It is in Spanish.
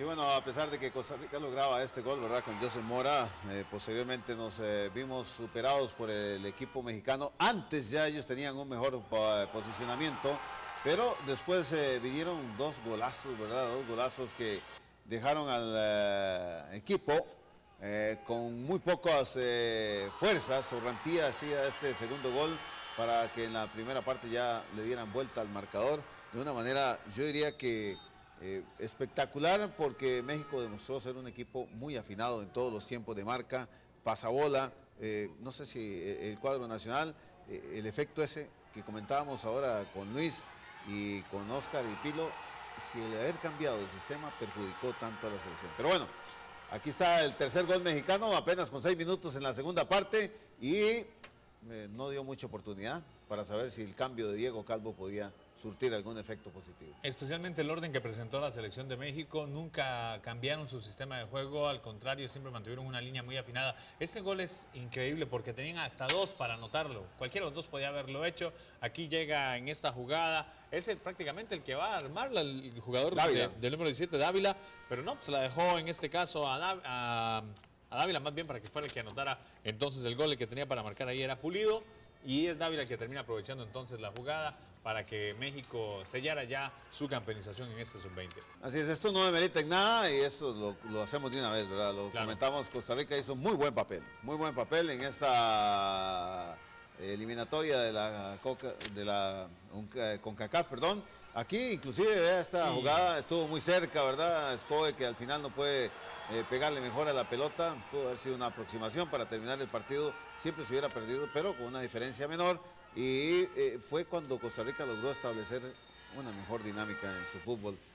Y bueno, a pesar de que Costa Rica lograba este gol, ¿verdad? Con José Mora, posteriormente nos vimos superados por el equipo mexicano. Antes ya ellos tenían un mejor posicionamiento, pero después vinieron dos golazos, ¿verdad? Dos golazos que dejaron al equipo con muy pocas fuerzas. Orrantía hacía este segundo gol para que en la primera parte ya le dieran vuelta al marcador de una manera, yo diría que espectacular, porque México demostró ser un equipo muy afinado en todos los tiempos de marca, pasabola, no sé si el cuadro nacional, el efecto ese que comentábamos ahora con Luis y con Oscar y Pilo, si el haber cambiado de sistema perjudicó tanto a la selección. Pero bueno, aquí está el tercer gol mexicano, apenas con 6 minutos en la segunda parte, y no dio mucha oportunidad para saber si el cambio de Diego Calvo podía surtir algún efecto positivo. Especialmente el orden que presentó la selección de México, nunca cambiaron su sistema de juego, al contrario, siempre mantuvieron una línea muy afinada. Este gol es increíble porque tenían hasta dos para anotarlo, cualquiera de los dos podía haberlo hecho. Aquí llega en esta jugada, es prácticamente el que va a armarla, el jugador del número 17, Dávila, pero no, se la dejó en este caso a Dávila más bien para que fuera el que anotara entonces el gol. El que tenía para marcar ahí era Pulido, y es Dávila el que termina aprovechando entonces la jugada para que México sellara ya su campeonización en este sub-20. Así es, esto no demerita en nada y esto lo hacemos de una vez, ¿verdad? Lo comentamos, Costa Rica hizo muy buen papel en esta eliminatoria de la CONCACAF, perdón. Aquí inclusive vea esta jugada, estuvo muy cerca, ¿verdad? Escoe, que al final no puede pegarle mejor a la pelota, pudo haber sido una aproximación para terminar el partido, siempre se hubiera perdido, pero con una diferencia menor, y fue cuando Costa Rica logró establecer una mejor dinámica en su fútbol.